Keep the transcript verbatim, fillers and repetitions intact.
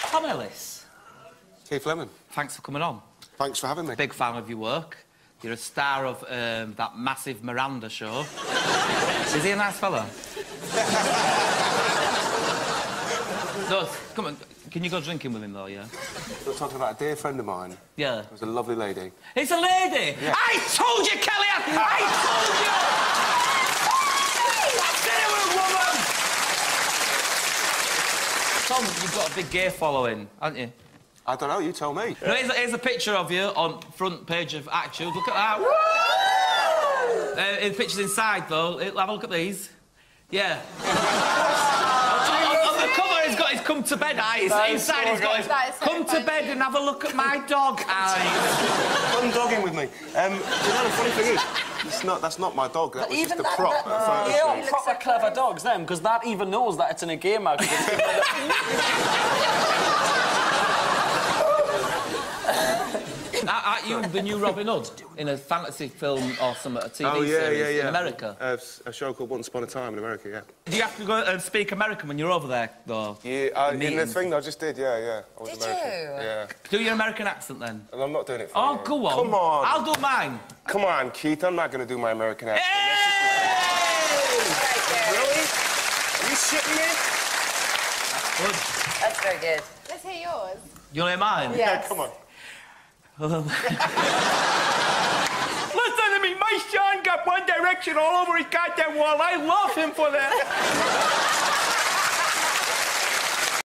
Tom Ellis. Keith Lemon. Thanks for coming on. Thanks for having me. Big fan of your work. You're a star of um, that massive Miranda show. Is he a nice fella? No, come on. Can you go drinking with him, though, yeah? You're talking about a dear friend of mine. Yeah. It was a lovely lady. It's a lady? Yeah. I told you, Kelly! I, I told you! I said it was a woman! Tom, you've got a big gay following, haven't you? I don't know, you tell me. No, here's, a, here's a picture of you on front page of Actuals. Look at that. Uh, the picture's inside, though. Have a look at these. Yeah. On the cover, he's got his come to bed eyes. Inside, so he's got his so come funny. to bed and have a look at my dog eyes. Come dogging with me. Um, do you know the funny thing is? It's not, that's not my dog, that was even just a that, prop. That, uh, yeah, proper clever dogs, them, because that even knows that it's in a game out. Aren't you the new Robin Hood in a fantasy film or some a T V oh, yeah, series yeah, yeah. in America? Uh, a show called Once Upon a Time in America, yeah. Do you have to go and speak American when you're over there, though? Yeah, uh, in the thing I just did, yeah, yeah. I was did American. you? Yeah. Do your American accent, then? And I'm not doing it for Oh, you. go on. Come on. I'll do mine. Come on, Keith, I'm not going to do my American accent. Hey! Really? Are you shitting me? Good. That's very good. Let's hear yours. You want to hear mine? Yes. Yeah, come on. Listen to me, my son got One Direction all over his goddamn wall. I love him for that.